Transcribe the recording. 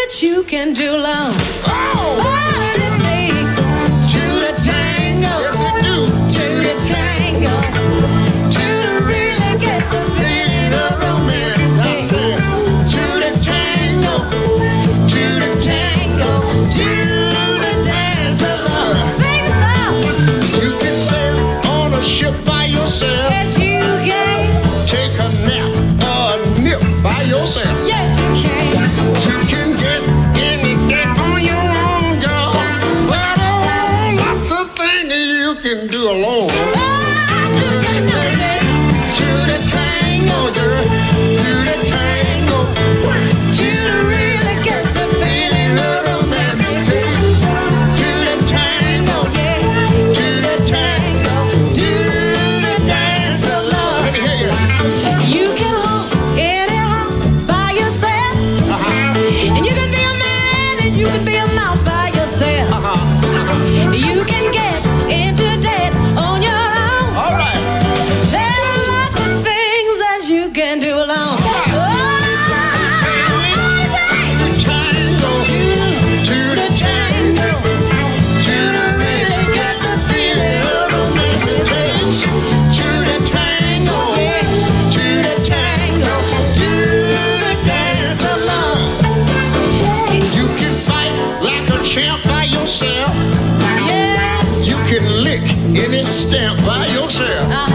that you can do alone. Oh, it takes two to tango. Yes, it do. Two to tango. Two to really get the feeling of romance. I said, two to tango. Two to tango. Two to dance alone. Sing the song. you can sail on a ship by yourself. Yes, you can. Take a nap or a nip by yourself. Yes, you can. You can get anything on your own, girl. But oh, lots of things you can do alone. Two to tango, girl. Two to tango. Two to really get the feeling of romance. Two to tango, yeah. Two to tango. Two to dance alone. Let me hear you. You can hold any house by yourself. And you can be a man and you can be a mouse by yourself. You can get into debt on your own. All right. There are lots of things that you can do alone. Tango, To the tango, to the really get the feeling of romance it takes. To the tango, yeah, to the tango, to the dance alone. you can fight like a champ by yourself. Yeah, You can lick any stamp by yourself.